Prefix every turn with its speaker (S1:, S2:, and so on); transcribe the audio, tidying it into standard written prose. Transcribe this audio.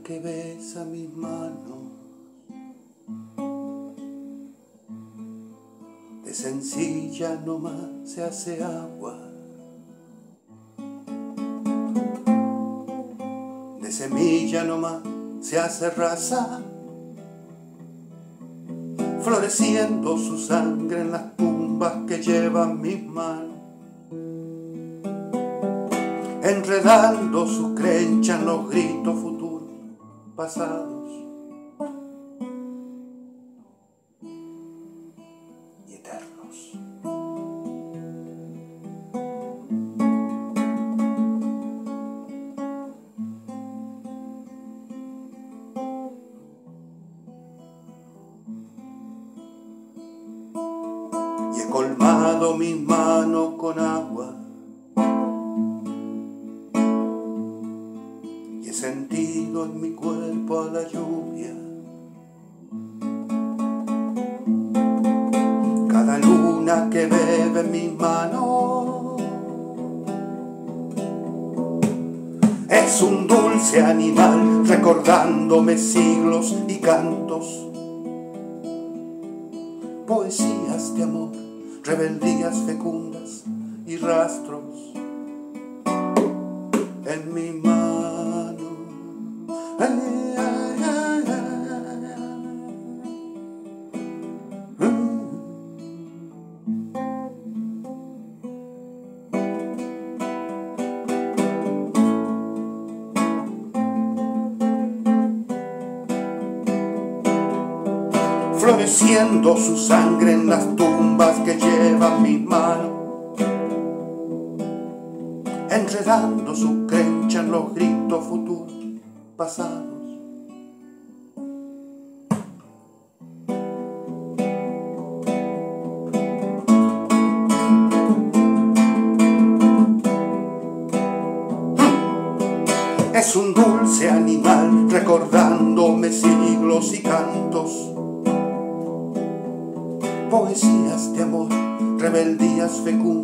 S1: que besa mis manos, de sencilla nomás se hace agua, de semilla nomás se hace raza, floreciendo su sangre en las tumbas que llevan mis manos, enredando su crencha en los gritos futuros, pasados y eternos. Y he colmado mis manos con agua, y he sentido en mi cuerpo a la lluvia. Cada luna que bebe en mis manos es un dulce animal recordándome siglos y cantos, poesías de amor, rebeldías fecundas y rastros en mi mano. Ay, ay, ay, ay, ay. Floreciendo su sangre en las tumbas que llevan mis manos, enredando su crencha en los gritos futuros, pasados. Es un dulce animal recordándome siglos y cantos, poesías de amor, rebeldías fecundas